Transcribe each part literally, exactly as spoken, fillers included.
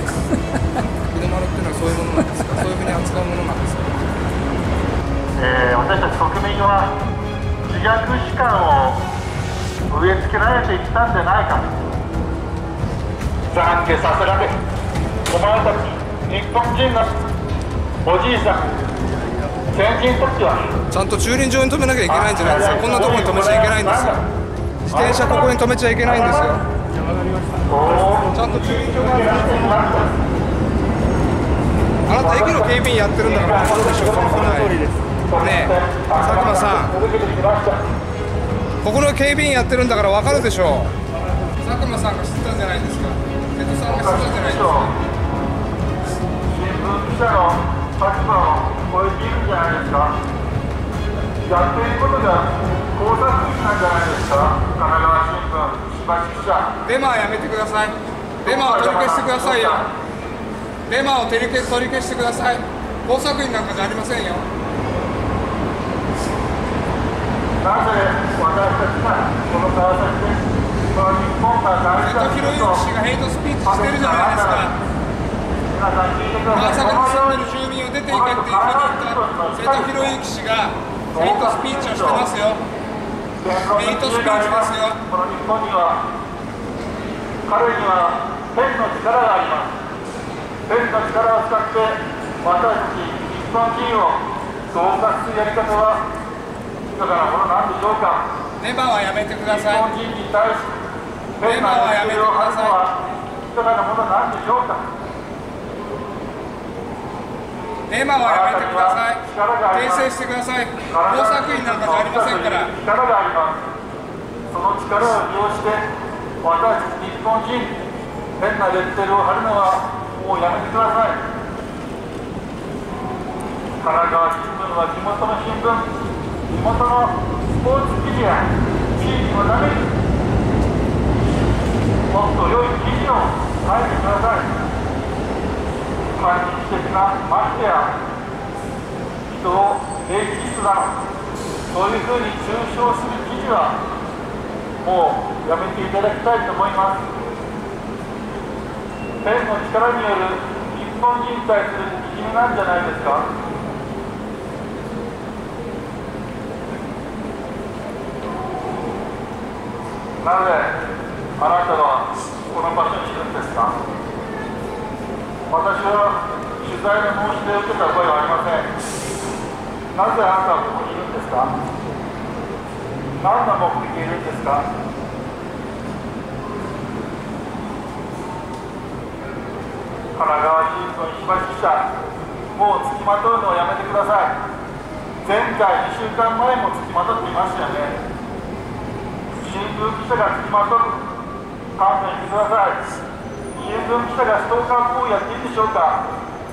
日の丸っていうのはそういうものなんですか。そういうふうに扱うものなんですか。 えー、私たち国民は自虐史観を植え付けられていったんじゃないか。懺悔させられ、お前たち日本人のおじいさん、先人たちはちゃんと駐輪場に止めなきゃいけないんじゃないですか。こんなところに止めちゃいけないんですよ。自転車ここに止めちゃいけないんですよ。ちゃんと駐輪場があるんですよ。あなた駅の警備員やってるんだから分かるでしょ。そのくらいねえ、佐久間さん、ここの警備員やってるんだから分かるでしょ。佐久間さんが知ったんじゃないですか。瀬戸さんが知ったんじゃないですか。 新聞記者の立場を超えているんじゃないですか。やっていることが工作員なんじゃないですか。神奈川新聞、石橋記者。 デマはやめてください。デマを取り消してくださいよ。デマを取り消取り消してください。工作員なんかじゃありませんよ。 なぜ私たちがこの川崎でこの日本が大事だということを瀬戸宏之氏がヘイトスピーチしてるじゃないですか。 皆さん聞いてくだ川さい。 崎に住んでる住民を出ていけっていうふうに言った瀬戸宏之氏がヘイトスピーチをしてますよ。ヘイトスピーチですよ。 この日本には彼にはペンの力があります。ペンの力を使って私たち日本人を恫喝するやり方は豊かなものなんでしょうか。 デマはやめてくだ日さい。 本人に対してペンの力を張るのは豊かなものなんでしょうか。 デマはやめてください。訂正してください。工作員なんかじゃありませんから。 力があります。その力を利用して私たち日本人変なレッテルを貼るのはもうやめてください。神奈川新聞は地元の新聞、地元のスポーツ記事や地域のためにもっと良い記事を書いてください。反日的な、ましてや人をレイシストだ、そういうふうに中傷する記事はもうやめていただきたいと思います。ペンの力による日本人に対するいじめなんじゃないですか。なぜあなたはこの場所にいるんですか。私は取材の申し出を受けた覚えはありません。なぜあなたはここにいるんですか。何の目的でいるんですか。神奈川新聞石橋記者、もう付きまとうのをやめてください。前回にしゅうかんまえも付きまとっていましたよね。新聞記者が付きまとう、勘弁してください。新聞記者がストーカー行為をやっていいんでしょうか。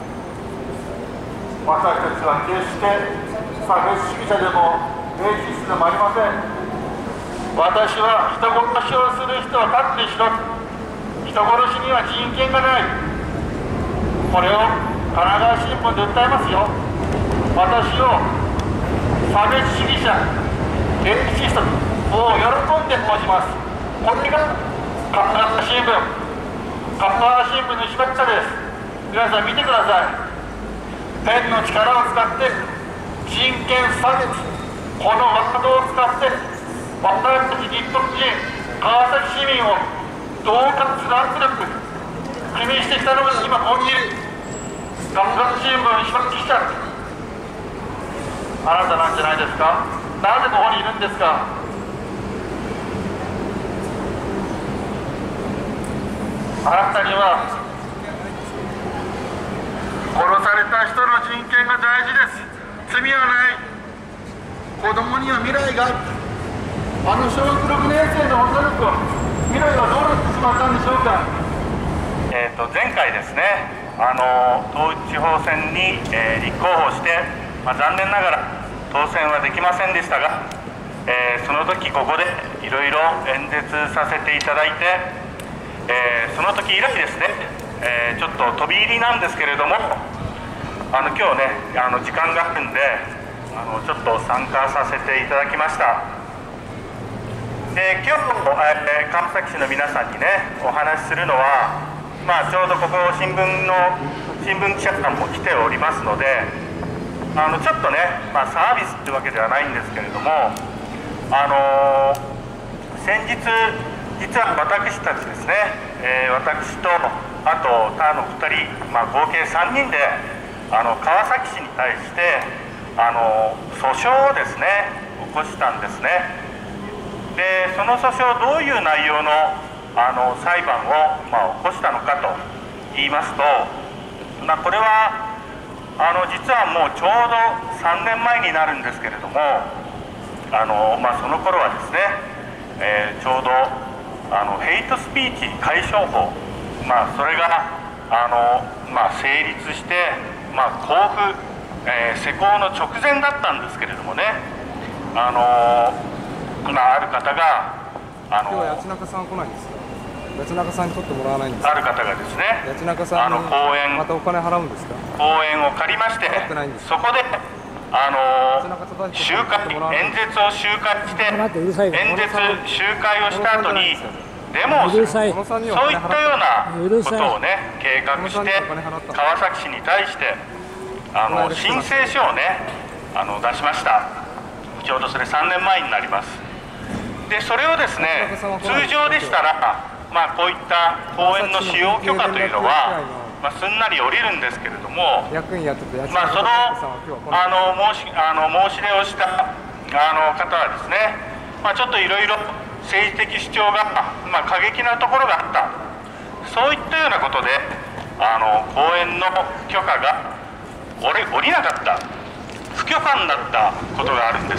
私たちは決して差別主義者でもレイシストでもありません。私は人殺しをする人は勝手にしろ、人殺しには人権がない、これを神奈川新聞で訴えますよ。私を差別主義者、レイシストを喜んで申します。これが神奈川新聞、神奈川新聞の石橋記者です。皆さん見てください。ペンの力を使って人権差別、このワードを使って私たち日本人、川崎市民を恫喝する圧力、踏みしてきたのが今ここにいる神奈川新聞石橋記者、あなたなんじゃないですか。なぜここにいるんですか。あなたには殺された人の人権が大事です。罪はない。子供には未来がある。あの小学ろくねん生の女の子は未来はどうなってしまったんでしょうか。えーと前回ですね、あの統一地方選に、えー、立候補して、まあ、残念ながら当選はできませんでしたが、えー、その時ここでいろいろ演説させていただいて、えー、その時以来ですね、えー、ちょっと飛び入りなんですけれども、あの今日ねあの時間があるんであのちょっと参加させていただきました。で今日、えー、川崎市の皆さんにねお話しするのは、 まあ、ちょうどここ新聞の新聞記者さんも来ておりますので、あのちょっとね、まあ、サービスってわけではないんですけれども、あのー、先日実は私たちですね、えー、私とあと他のふたり、まあ、合計さんにんであの川崎市に対してあの訴訟をですね起こしたんですね。でその訴訟どういう内容のあの裁判を、まあ、起こしたのかと言いますと、まあ、これはあの実はもうちょうどさんねんまえになるんですけれども、あの、まあ、その頃はですね、えー、ちょうどあのヘイトスピーチ解消法、まあ、それがあの、まあ、成立して、まあ、交付、えー、施行の直前だったんですけれどもね、あのまあ、ある方があの今日は八中さん来ないんですか。八中さんに取ってもらわないんですか。 ある方がですね、 八中さんにあの講演またお金払うんですか。 講演を借りまして、そこであの集会演説を集会して演説集会をした後にデモをする、そういったようなことをね計画して川崎市に対してあの申請書をねあの出しました。ちょうどそれさんねんまえになります。でそれをですね通常でしたら、まあ、こういった講演の使用許可というのは、まあ、すんなり降りるんですけれども、まあ、そのあの申しあの申し出をしたあの方はですね、まあ、ちょっといろいろ政治的主張が、まあ、過激なところがあった、そういったようなことであの講演の許可が降り降りなかった、不許可になったことがあるんです。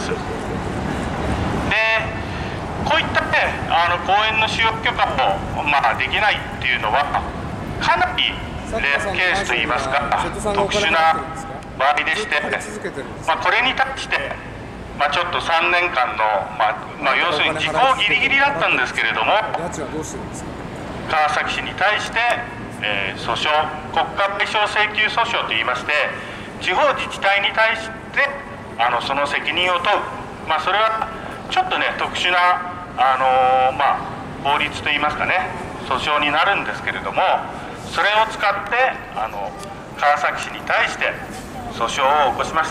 でこういった、ね、あの講演の使用許可も、まあ、できないっていうのはかなりレアケースといいますか特殊な場合でして、まあ、これに対して、まあ、ちょっとさんねんかんの、まあまあ、要するに時効ギリギリだったんですけれども、川崎市に対して、えー、訴訟国家賠償請求訴訟といいまして、地方自治体に対してあのその責任を問う、まあ、それはちょっとね特殊なあのーまあ、法律といいますかね訴訟になるんですけれども、それを使ってあの川崎市に対して訴訟を起こしました。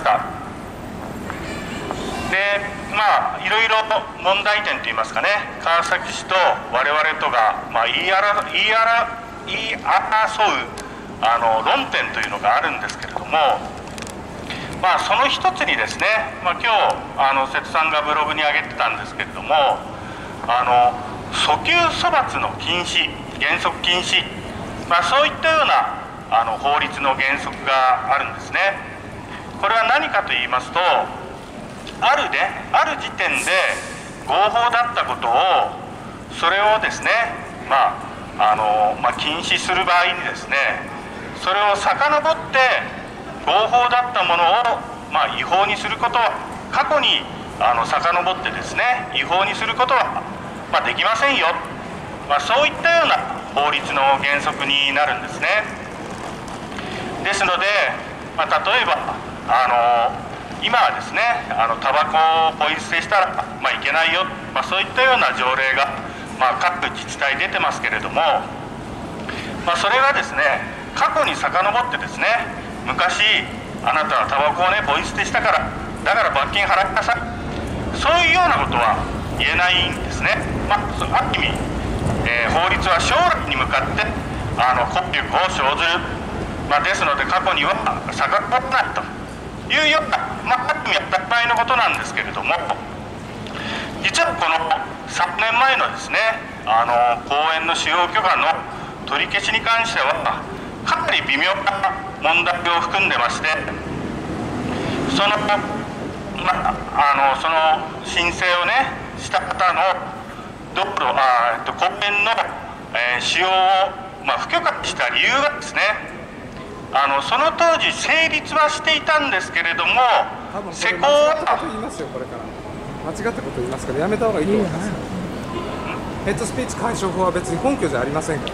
でまあいろいろ問題点といいますかね、川崎市と我々とが、まあ、言い争言い争言い争うあの論点というのがあるんですけれども、まあ、その一つにですね、まあ、今日あの瀬戸さんがブログに上げてたんですけれども、あの訴求処罰の禁止、原則禁止、まあ、そういったようなあの法律の原則があるんですね。これは何かと言いますと、あるね、ある時点で合法だったことを、それをですね、まああのまあ、禁止する場合にですね、それを遡って合法だったものを、まあ、違法にすることは、過去にあの遡ってですね、違法にすることは、まあ、できませんよ、まあ、そういったような法律の原則になるんですね。ですので、まあ、例えばあの今はですね、あのタバコをポイ捨てしたら、まあ、いけないよ、まあ、そういったような条例が、まあ、各自治体出てますけれども、まあ、それがですね過去に遡ってですね、昔あなたはタバコをねポイ捨てしたからだから罰金払いなさい、そういうようなことは言えないんですね。まあ、ある意味、えー、法律は将来に向かってあの効力を生ずる、まあ、ですので過去には遡らないというような、まあ、ある意味当たり前のことなんですけれども、実はこのさんねんまえのですね、あの講演の使用許可の取り消しに関してはかなり微妙な問題を含んでまして、その、まあ、あのその申請をねした方の道路あ、えっと、公園の、えー、使用を、まあ、不許可した理由がですね、あのその当時成立はしていたんですけれども、施行は間違ったこと言いますよ、これから間違ったこと言いますからやめた方がいいと思いますよ。ヘッドスピーチ解消法は別に根拠じゃありませんから。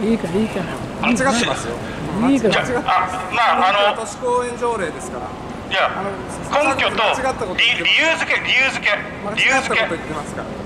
いいからいいから間違ってますよ。いいから間違ってます。まああの都市公園条例ですから。いや根拠と理由付け理由付け理由付け。間違ったこと言ってますから。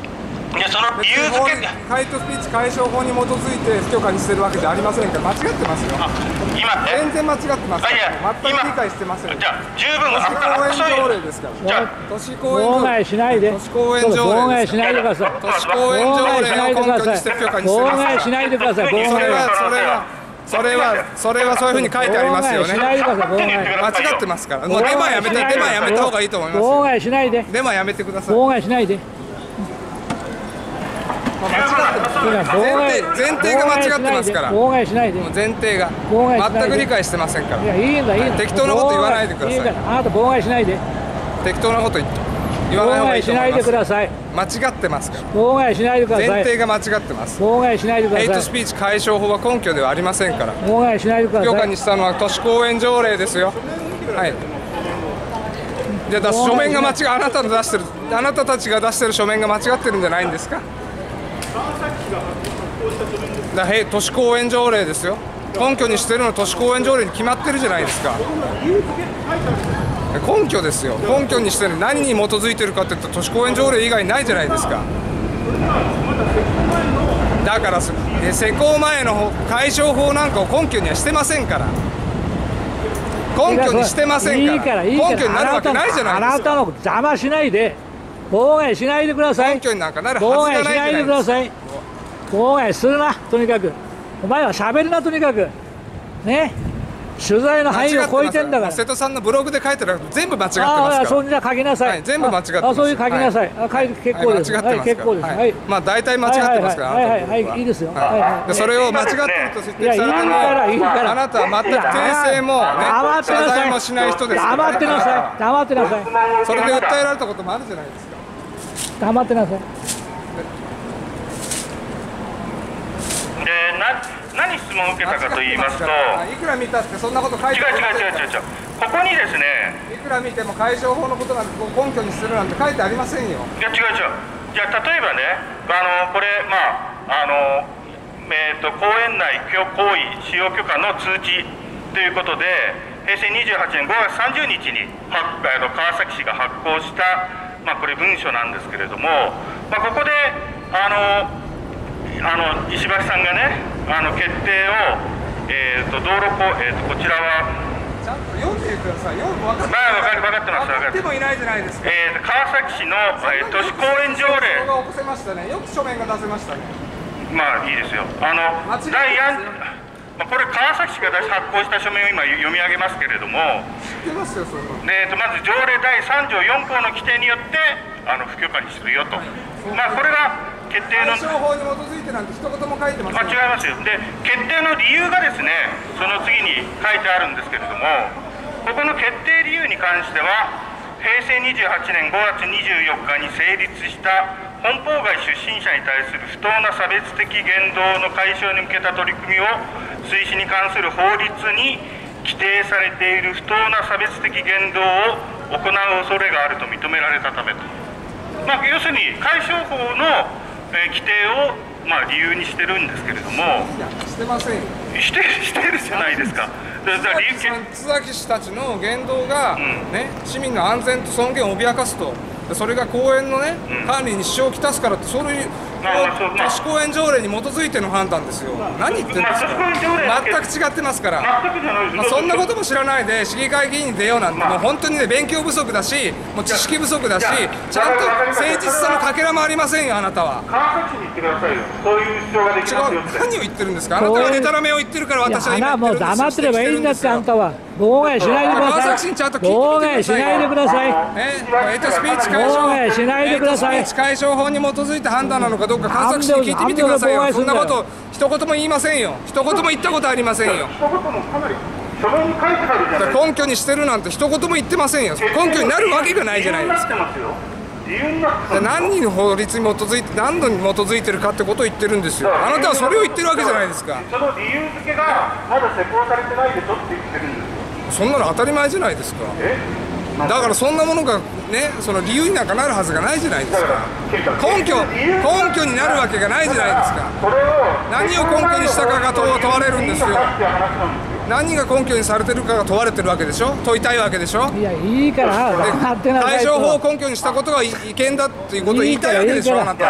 いや、その理由付けハイトスピーチ解消法に基づいて不許可にしてるわけじゃありませんから、間違ってますよ。 今って全然間違ってますから。 いや全く理解してません。 じゃあ十分都市公園条例ですから。 じゃあ都市公園妨害しないで。 都市公園条例妨害しないでください。 都市公園条例を根拠にして不許可にしてます。 妨害しないでください。妨害それはそれはそれはそれはそういうふうに書いてありますよね。 妨害しないでください。妨害。 間違ってますから。もうデマやめてデマやめた方がいいと思います。 妨害しないで。 デマやめてください。 妨害しないで。 間違ってます。前提前提が間違ってますから。 妨害しないで。 もう前提が全く理解してませんから。 いや、いいんだいいんだ。 適当なこと言わないでください。 いいからあなた妨害しないで。 適当なこと言わない方がいいと思います。 妨害しないでください。 間違ってますから。 妨害しないでください。 前提が間違ってます。 妨害しないでください。 ヘイトスピーチ解消法は根拠ではありませんから。 妨害しないでください。 不許可にしたのは都市公園条例ですよ。はい。じゃあ書面が間違い、あなたの出してる、あなたたちが出してる書面が間違ってるんじゃないんですか。だへ都市公園条例ですよ。根拠にしてるのは都市公園条例に決まってるじゃないですか。根拠ですよ。根拠にしてる何に基づいてるかって言ったら都市公園条例以外ないじゃないですか。だからで施行前の解消法なんかを根拠にはしてませんから。根拠にしてませんから。 いいからいいから根拠になるわけないじゃないですか。 あなたの邪魔しないで。妨害しないでください。 根拠になんかなる妨はずがないじゃ害しないでくないですか。 ださい。妨害するな、とにかく。お前は喋るな、とにかく。ね。取材の範囲を超えてんだから。 瀬戸さんのブログで書いてる全部間違ってますああ、 から。 そんじゃ書きなさい。 はい全部間違ってますあ、そういう書きなさい。あ、書いて結構です。 はい間違ってますからはい、結構です。 ははいい。 まあ大体間違ってますから。 はいはいあなたのブログはいはい、いいですよ。 ははいはいでそれを間違ってると指摘されても、 いやいいからいいからあなたは全く訂正もね黙ってな謝さい。 罪もしない人ですから。 黙ってなさい。黙ってなさい。 それで訴えられたこともあるじゃないですか。 黙ってなさい。 でな何質問を受けたかと言いますと、 いくら見たってそんなこと書いて違うあり違うませんから。 違う違う違う、ここにですね、 いくら見ても解消法のことなんて根拠にするなんて書いてありませんよ。 いや違う違う、じゃあ例えばね、あのこれ、まああのえー、と公園内行為使用許可の通知ということで、へいせいにじゅうはちねんごがつさんじゅうにちにはあの川崎市が発行した、まあ、これ文書なんですけれども、まあ、ここであのあの石橋さんがね、あの決定を、えー、と道路こ、えー、とこちらはちゃんと読んでください。読む分かってまあ分か分かってます分かってます。 でもいないじゃないですか。 えー、川崎市の、えー、都市公園条例、 が起こせましたね。よく書面が出せましたね。 まあいいですよ。あの間違い第ないですよ四まあ、これ川崎市が出し発行した書面を今読み上げますけれども、 知ってますよそんなの。 でえー、とまず条例だいさんじょうよんこうの規定によってあの不許可にするよと、まあ、これが決定の解消法に基づいてなんて一言も書いてません。 あ違いますよ。で決定の理由がですね、その次に書いてあるんですけれども、ここの決定理由に関しては、へいせいにじゅうはちねんごがつにじゅうよっかに成立した本邦外出身者に対する不当な差別的言動の解消に向けた取り組みを推進に関する法律に規定されている不当な差別的言動を行う恐れがあると認められたためと、まあ、要するに解消法の、えー、規定を、まあ、理由にしてるんですけれども、 いやしてませんよ。 してしてるじゃないですか。だから理由津崎津崎氏たちの言動が、 んね、市民の安全と尊厳を脅かすと、でそれが公園の、ねうん管理に支障をきたすからって、そういうまあまあそうまあ都市公園条例に基づいての判断ですよ。何言ってるんですか。 まあ都市公園条例だけ全く違ってますから。 全くじゃないです。 まあ、そんなことも知らないで市議会議員に出ようなんて、 まあもう本当にね勉強不足だし、もう知識不足だし、 いやちゃんとわかりました誠実さのかけらもありませんよ、あなたは。 川崎市に行ってくださいよ。そういう主張ができ違ますよって。 う、何を言ってるんですか。あなたがデタラメを言ってるからいや、 私はあなもう今言ってるんですよ。 黙ってればいいんだって、あんたは。妨害しないでくだ川さい。 崎市にちゃんと聞いて妨みてくださいよ害しないでください。 ね、ヘイトスピーチ解消妨害しないでくださいヘイトスピーチ解消法に基づいて判断なのかどうか川崎市に聞いてみてくださいよ。 なんでそんなこと一言も言いませんよ。一言も言ったことありませんよ。 一言もかなり書面に書いてあるじゃないですか。 根拠にしてるなんて一言も言ってませんよ。根拠になるわけがないじゃないですか。 理由になってますよ。理由になってますよ。 何の法律に基づいて何度に基づいてるかってことを言ってるんですよ。あなたはそれを言ってるわけじゃないですか。 その理由付けがまだ施行されてないでしょって言ってるんですよ。 そんなの当たり前じゃないですか。 えだからそんなものがね、その理由になんかなるはずがないじゃないですか。根拠根拠になるわけがないじゃないですか。 それを何を根拠にしたかが問われるんですよ。何が根拠にされてるかが問われてるわけでしょ。問いたいわけでしょ。 いや、いいから、 で黙ってなさいと。 解消法を根拠にしたことが違憲だっていうことを言いたいわけでしょ、あなた。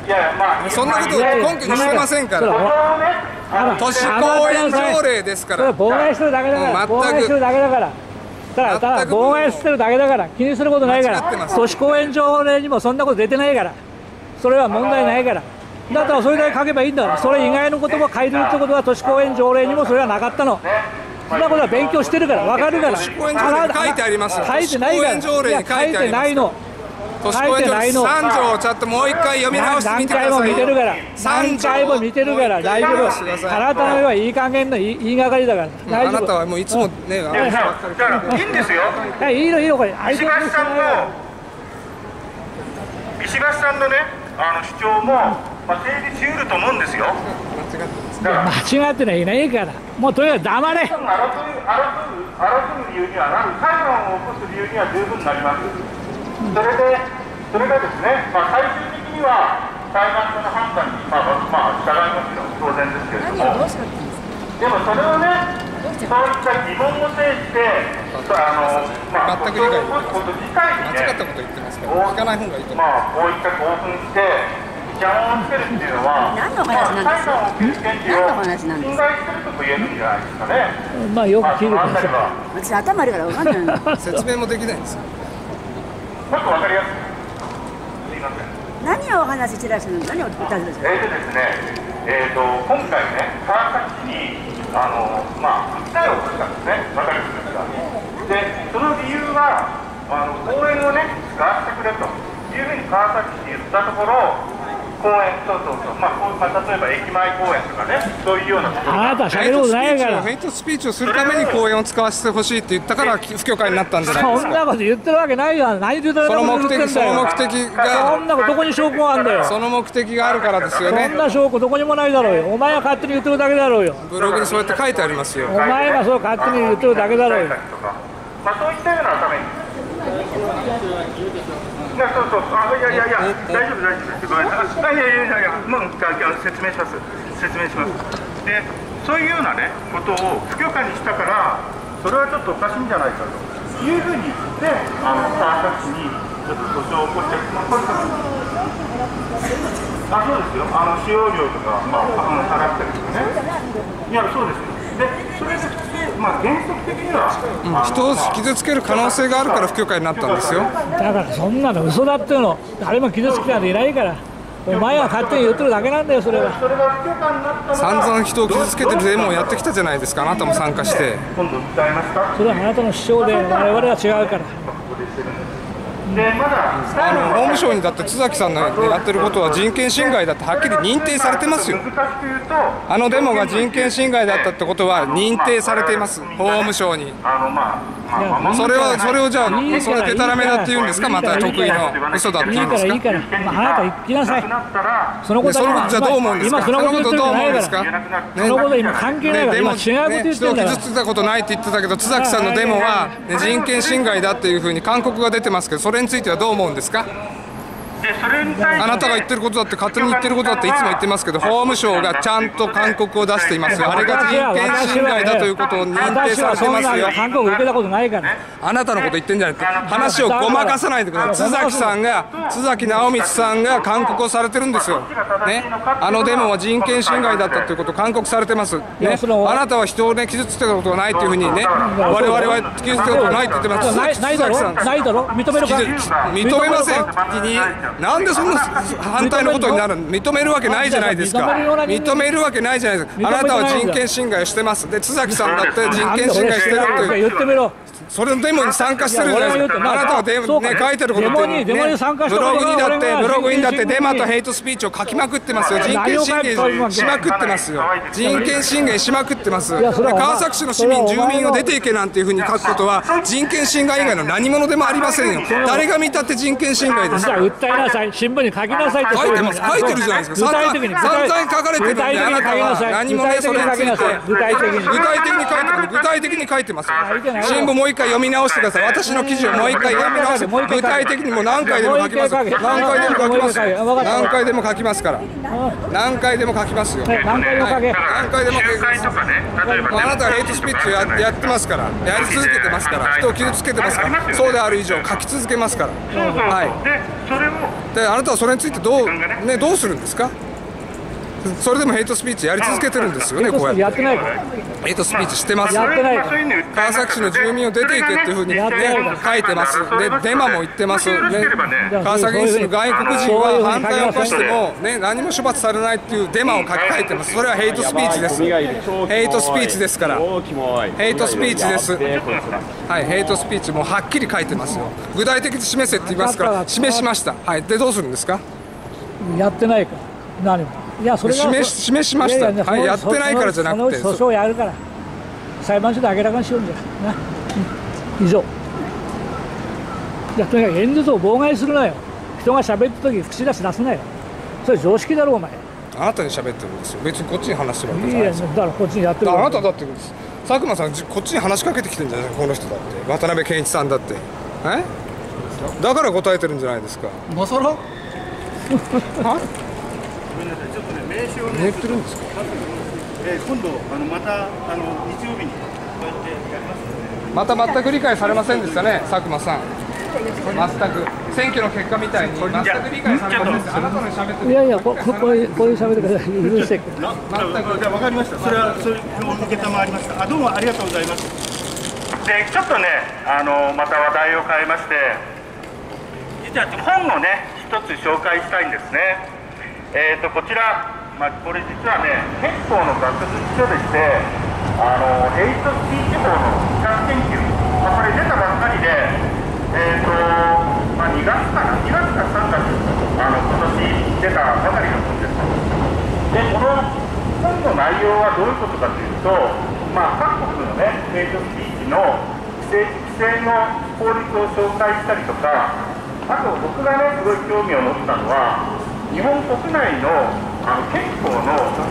いやまあそんなこと根拠にしてませんから。都市公園条例ですから。 妨害してるだけだから。妨害してるだけだから。ただただ妨害してるだけだから気にすることないから。都市公園条例にもそんなこと出てないから。それは問題ないから。だったらそれだけ書けばいいんだから。それ以外のことも書いてるってことは都市公園条例にもそれはなかったの。そんなことは勉強してるから分かるから。都市公園条例に書いてあります。 書いてないから。書いてないの。 都市公園条例さん条をちょっともう一回読み直してみてください。 何回も見てるから何回も見てるから大丈夫。あなたの上はいい加減の言いがかりだから大丈夫。 あなたはもういつもね、 いやいいんですよ。 いいのいいのこれ。 石橋さんの石橋さんのねあの主張もまあ成立しうると思うんですよ。 間違ってないないからもうとにかく黙れ。 争う争う争う理由にはなる。裁判を起こす理由には十分になります。それで、それがですね、まあ、最終的には裁判所の判断に、まあまあ、従いますよ、当然ですけれども、でもそれをね、そういった疑問を呈して、あのまあ、 全く理解できない。 こと自体にね、 間違ったこと言ってますから、聞かない方がいいと思います。 まあ、こういった興奮して、邪魔をつけるっていうのは、 何の話なんですか。 まあ、裁判を受ける権利を侵害してると言えるんじゃないですかね。 まあよく聞いてください。 私頭あるから分かんないの。 説明もできないんですよ。 もっとわかりやすく。すいません。 何をお話ししてらっしゃるの。何を歌ってらっしゃる。 えーとですね、えーと今回ね、川崎市にあのまあ訴えを起こしたんですね、わかりますか。で、その理由はあの公園をね使わせてくれというふうに川崎市に言ったところ。公園、そうそうそう、まあ、こうまあ、例えば駅前公園とかね、そういうようなところ。 あなた喋ることないから。 ヘイトスピーチをするために公園を使わせてほしいって言ったから不許可になったんじゃないですか。 そんなこと言ってるわけないよ。何言ってるその目的、その目的が、 そんなことどこに証拠があるんだよ。 その目的があるからですよね。 そんな証拠どこにもないだろうよ。お前が勝手に言ってるだけだろうよ。 ブログにそうやって書いてありますよ。 お前がそう勝手に言ってるだけだろうよ。 まあ、そういったようなために。いや、そうそう、あ、いやいやいや、大丈夫、大丈夫、ごめんなさい。いやいやいやいや、もう説明します。説明します。で、そういうようなね、ことを不許可にしたから、それはちょっとおかしいんじゃないかというふうに言って、あの川崎市にちょっと訴訟を起こして、まあ、これあ、そうですよ。あの使用料とか、まあ、あの払ってるとかね。いや、そうですよ。で、それで、まあ、原則的には、 うん、人を傷つける可能性があるから不許可になったんですよ。 だからそんなの嘘だっていうの誰も傷つけなんていないから。お前は勝手に言ってるだけなんだよ。それは散々人を傷つけてるデモをやってきたじゃないですか。あなたも参加して。 今度訴えますか。 それはあなたの主張で我々は違うから。 でまだあの法務省にだって津崎さんのやってることは人権侵害だってはっきり認定されてますよ。あのデモが人権侵害だったってことは認定されています、法務省に。それはそれをじゃあそれでたらめだって言うんですか。また得意の嘘だって言うんですか。 いいからいいから、まあ、あなた行きなさい。そのことはじゃあどう思うんですか。 今そのことどう思うんですか。そのこと今関係ないから、今違うこと言って人を傷つけたことないって言ってたけど、津崎さんのデモは人権侵害だっていうふうに勧告が出てますけど、それについてはどう思うんですか。あなたが言ってることだって勝手に言ってることだっていつも言ってますけど、法務省がちゃんと勧告を出していますよ。あれが人権侵害だということを認定されてますよ。 勧告受けたことないから。 あなたのこと言ってんじゃないですか。話をごまかさないでください。津崎さんが津崎直道さんが勧告をされてるんですよ、ね、あのデモは人権侵害だったということを勧告されてます、ね、あなたは人を、ね、傷つけたことがないというふうにね、我々は傷つけたことないって言ってます。 ないだろ、ないだろ、認めるか。 認めません。なんでそんな反対のことになるの。認めるわけないじゃないですか。認めるわけないじゃないですか。あなたは人権侵害をしてます。で津崎さんだって人権侵害してるって言ってみろ。 それのデモに参加してるじゃないですか。あなたはデモね書いてることって、ね、ブログにだってブログにだってデマとヘイトスピーチを書きまくってますよ。人権侵害しまくってますよ。人権侵害しまくってます。で川崎市の市民住民を出ていけなんていうふうに書くことは人権侵害以外の何者でもありませんよ。誰が見たって人権侵害です。 じゃあ訴えなさい。新聞に書きなさいって。 書いてます。書いてるじゃないですか。 具体的に散々書かれてるんで、あなたは何もねそれについて具体的に具体的に書いてる。具体的に書いてます。新聞もう一回読み直してください。私の記事をもう一回読み直して、具体的にもう何回でも書きます。何回でも書きます。何回でも書きますから。何回でも書きますよ。 何回でも書け。 何回でも書きます。あなたはヘイトスピーチを や, やってますから、やり続けてますから、人を傷つけてますから、そうである以上書き続けますから。はい。 でそれをであなたはそれについてどう、ね、どうするんですか。それでもヘイトスピーチやり続けてるんですよね、こうやって。 やってないから。 ヘイトスピーチしてます。 やってないから。 川崎市の住民を出ていけっていうふうに、ね、書いてます。で、デマも言ってます。ね、川崎に住む外国人は犯罪を犯しても、ね、何も処罰されないっていうデマを書き換えてます。それはヘイトスピーチです。ヘイトスピーチですから。ヘイトスピーチです。はい、ヘイトスピーチもはっきり書いてますよ。具体的に示せって言いますから、示しました。はい、で、どうするんですか。 やってないから。何も。いや、それが示し示しました。いやいや、はい、やってないからじゃなくて、 訴訟をやるから裁判所で明らかにしようんじゃないな、うん、以上。いや、とにかく演説を妨害するなよ。人が喋った時口出し出すなよ。それ常識だろう、お前。 あなたに喋ってるんですよ。別にこっちに話してるわけじゃないですよ。 いや、だからこっちにやってる。 あなただって佐久間さん、こっちに話しかけてきてるんじゃないですか、この人だって。渡辺健一さんだって。えだから答えてるんじゃないですか。 まさらはちょっとね、名刺をね、 寝てるんですか。 えー、今度あのまたあの日曜日にこうやってやりますので。 また全く理解されませんでしたね、佐久間さん。全く選挙の結果みたいに全く理解されませんでした。あなたの喋ってる。 いやいや、こここういうこういう喋り方許して。 全くじゃあ分かりました。それはそういう受けたまわりました。あ、どうもありがとうございます。で、ちょっとね、あのまた話題を変えまして、実は本をね一つ紹介したいんですね。えー、とこちら、まあ、これ実はね、憲法の学術書でして、あのヘイトスピーチ法の比較研究、まあ、これ出たばっかりで、えーとまあ、にがつかな、にがつかさんがつ、あの今年出たばかりの本です。で、この本の内容はどういうことかというと、まあ、各国のね、ヘイトスピーチの規制、規制の法律を紹介したりとか、あと僕がね、すごい興味を持ったのは、日本国内のあの憲法の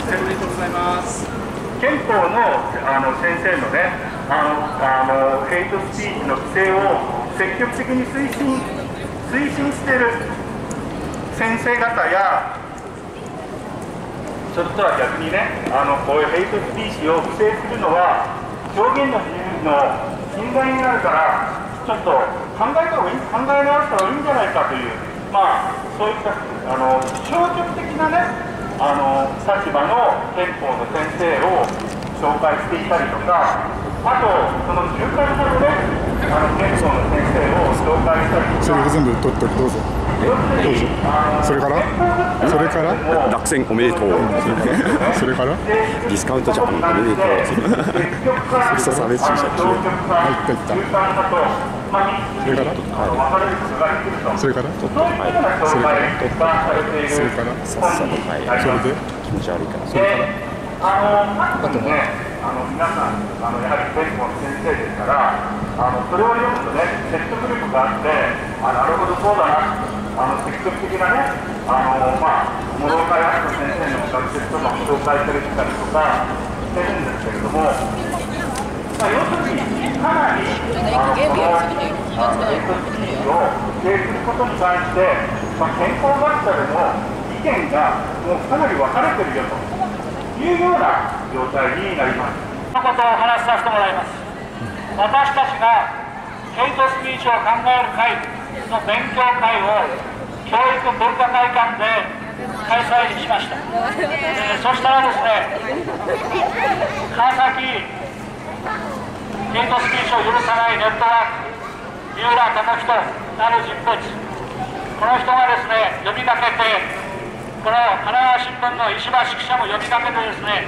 憲法のあの先生のね、あのあのヘイトスピーチの規制を積極的に推進推進している先生方や、それとは逆にね、あのこういうヘイトスピーチを規制するのは表現の自由の侵害になるから、ちょっと考えた方がいい、考え直した方がいいんじゃないかという。まあ、そういったあの消極的な、ね、あの立場の憲法の先生を紹介していたりとか、あと、その中間派の、ね、あの憲法の先生を紹介したりとか、 それを全部取ってどうぞ。どうぞ。それからそれから落選おめでとう。 それからディスカウントジャパンおめでとう。 人差別主義者入っていった。それからそれからちょっとはいそれからそれからさっさとはいそれで気持ち悪いからそれからあの、あとね、あの皆さん、あのやはり憲法の先生ですから、あのそれを読むとね、説得力があって、あなるほどそうだな、あの積極的なね、あのまあ、諸岡康人先生の学説とかも紹介されてたりとかしてるんですけれども、まあ、要するに、かなり、あのこのあのヘイトスピーチを規制することに関して、まあ、憲法学者でも意見がもうかなり分かれてるよというような状態になります。 このことをお話しさせてもらいます。私たちがヘイトスピーチを考える会の勉強会を教育文化会館で開催しました。えー、そしたらですね、川崎ヘイトスピーチを許さないネットワーク、三浦智人なる人物、この人がですね、呼びかけて、この神奈川新聞の石橋記者も呼びかけてですね、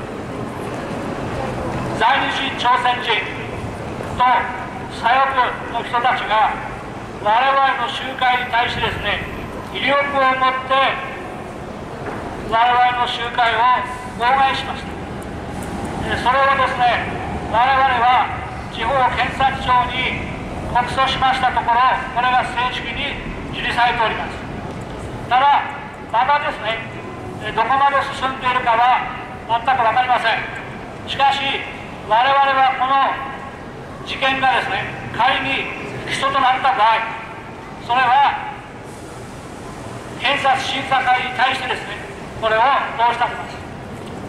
在日朝鮮人と左翼の人たちが我々の集会に対してですね、威力を持って我々の集会を妨害しました。それをですね、我々は地方検察庁に告訴しましたところ、これが正式に受理されております。ただ、まだですね、どこまで進んでいるかは全く分かりません。しかし、我々はこの事件がですね、仮に不起訴となった場合、それは検察審査会に対してですね、これを申し立てます。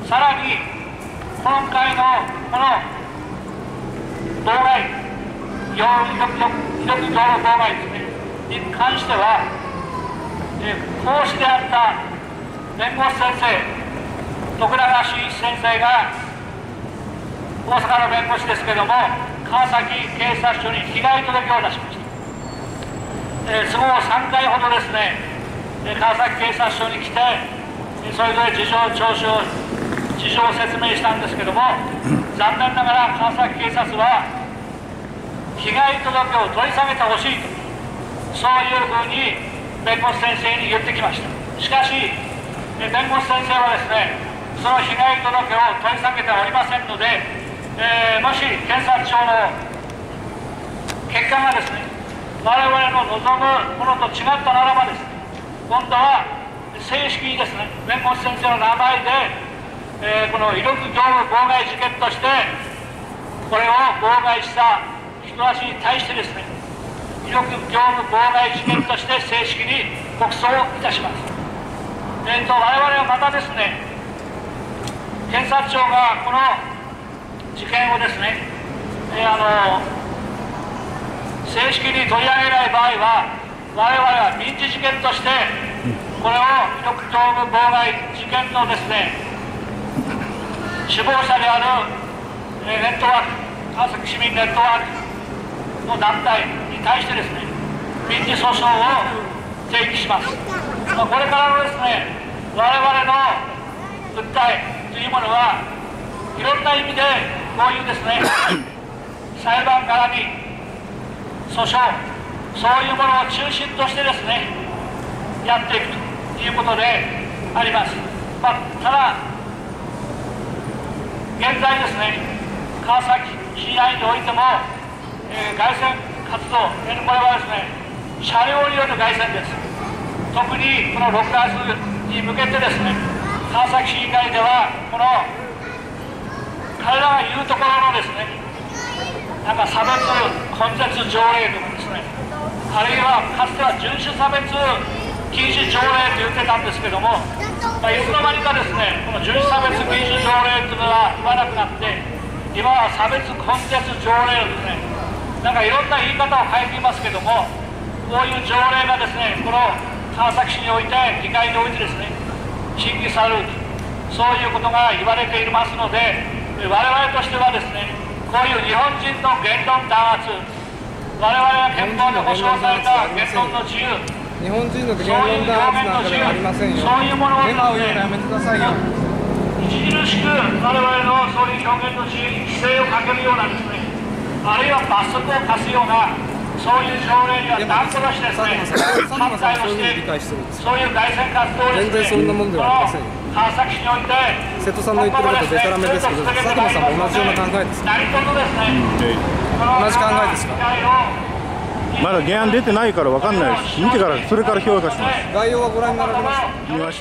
さらに、今回のこの妨害、威力業務妨害ですね、に関しては、 えー、講師であった弁護士先生、徳永修一先生が大阪の弁護士ですけれども、川崎警察署に被害届を出しました。えー、都合さんかいほどですね、川崎警察署に来て、それぞれ事情聴取を、事情を説明したんですけども、残念ながら川崎警察は、被害届を取り下げてほしいと、そういうふうに弁護士先生に言ってきました。しかし、弁護士先生はですね、その被害届を取り下げておりませんので、えー、もし検察庁の結果がですね、我々の望むものと違ったならばですね、今度は正式にですね、弁護士先生の名前で、えー、この威力業務妨害事件として、これを妨害した人たちに対してですね、威力業務妨害事件として正式に告訴をいたします。えーと、我々はまたですね、検察庁がこの事件をですね、えー、あの正式に取り上げない場合は、我々は民事事件として、これを威力業務妨害事件のですね、首謀者である、えー、ネットワーク、川崎市民ネットワークの団体に対してですね、民事訴訟を提起します。まあ、これからのですね、我々の訴えというものは、いろんな意味でこういうですね、裁判絡み、訴訟、そういうものを中心としてですね、やっていくということであります。まあ、ただ、現在ですね、川崎市内においても、えー、凱旋活動、これはですね、車両による凱旋です。特にこのろくがつに向けてですね、川崎市議会では、この彼らが言うところのですね、なんか差別根絶条例とかですね、あるいはかつては人種差別禁止条例と言ってたんですけども、まあ、いつの間にかですね、この人種差別禁止条例というのは言わなくなって、今は差別根絶条例ですね、なんかいろんな言い方を変えていますけども、こういう条例がですね、この川崎市において、議会においてですね、審議される、そういうことが言われていますので、我々としてはですね、こういう日本人の言論弾圧、我々が憲法で保障された言論の自由、 日本人の言論弾圧なんかではありませんよ。 そういうものをデマを言うのやめてくださいよ。 著しく我々のそういう表現の自由に規制をかけるようなですね、あるいは罰則を課すような、そういう条例には断固としてですね、反対をしている、そういう凱旋活動をですね、 全然そんなもんではありませんよ。 川崎市において、 瀬戸さんの言ってることデタラメですけど、佐久間さんも同じような考えですか？ 何卒ですね、 同じ考えですか？ まだ原案出てないから分かんないです。見てからそれから評価します。 概要はご覧になられました？ 見ました。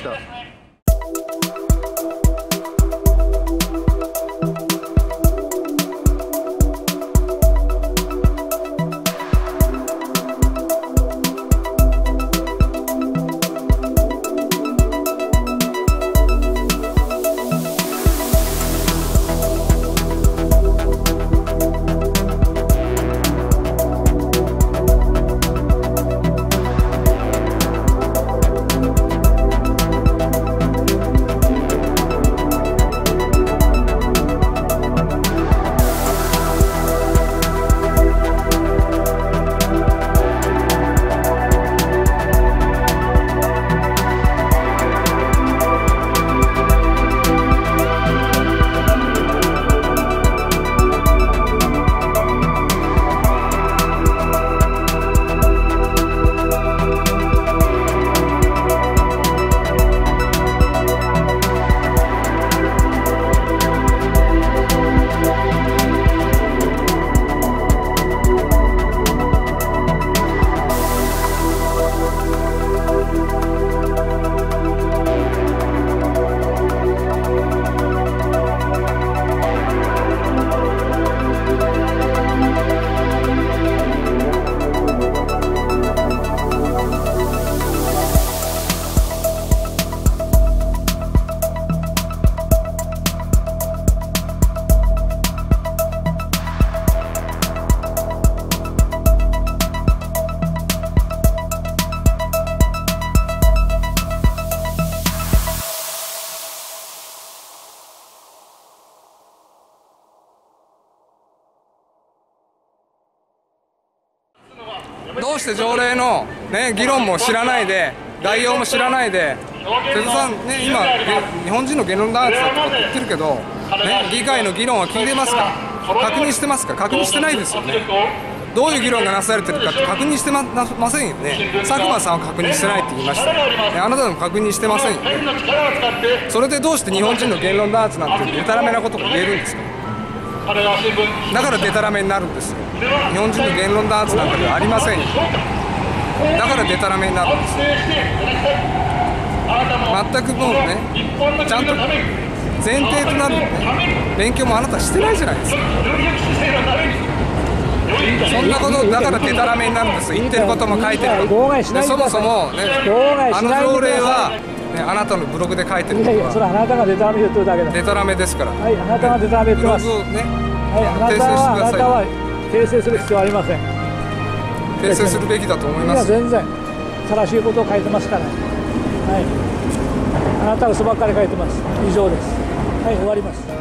どうして条例の、ね、議論も知らないで、概要も知らないで、瀬戸さん、ね、今、日本人の言論弾圧だとかって言ってるけど、ね、議会の議論は聞いてますか、確認してますか、確認してないですよね。どういう議論がなされてるかって確認して ま, ませんよね。佐久間さんは確認してないって言いました、ね、あなたも確認してませんよね。それでどうして日本人の言論弾圧なんてでたらめなことが言えるんですか。だからでたらめになるんですよ。日本人の言論弾圧なんかではありませんよ。だからでたらめになるんですよ。全くもうね、ちゃんと前提となる、ね、勉強もあなたしてないじゃないですか。そんなことだからでたらめになるんです。言ってることも書いてることで、そもそも、ね、あの条例は、ね、あなたのブログで書いてることは、いやいや、 それはあなたがでたらめ言ってるだけだ。 でたらめですから。 はい、あなたがでたらめ言ってます。 ブログをね、 はい、あなたはあなたは訂正する必要はありません。 訂正するべきだと思います。 いや全然正しいことを書いてますから。はい。あなたは嘘ばっかり書いてます。以上です。はい、終わります。